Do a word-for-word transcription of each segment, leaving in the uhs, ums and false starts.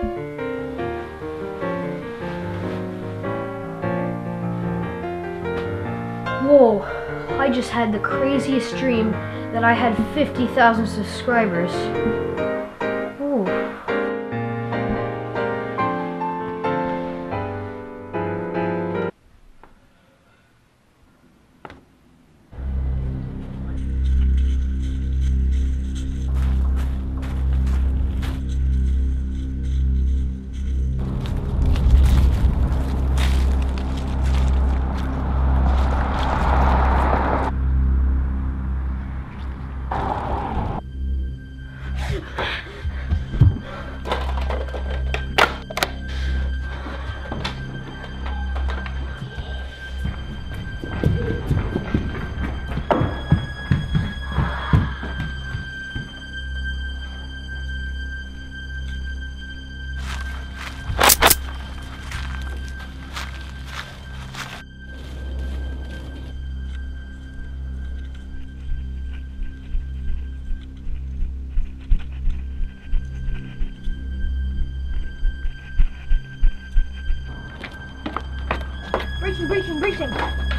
Whoa, I just had the craziest dream that I had fifty thousand subscribers. Ooh. Breaching, breaching, breaching!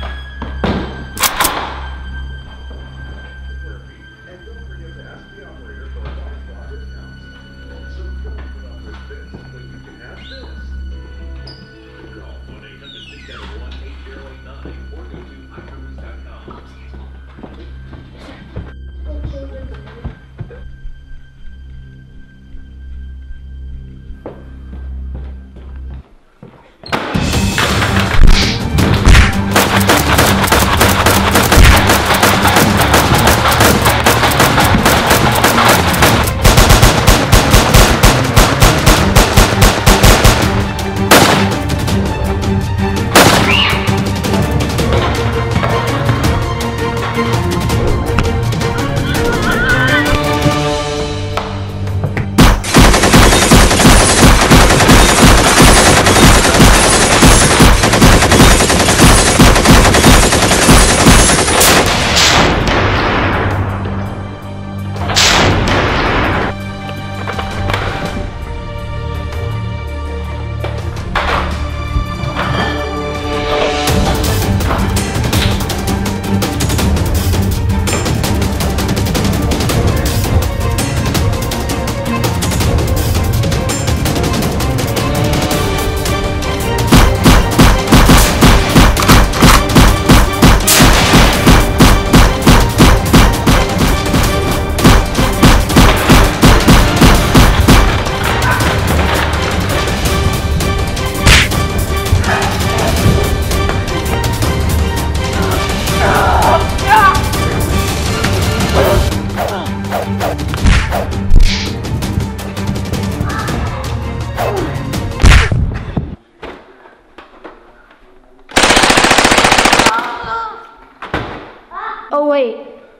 Oh wait.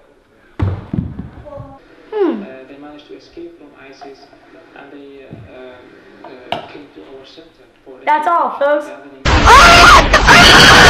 Hmm. Uh, they managed to escape from ISIS and they uh, uh, came to our center for That's all, folks. gathering.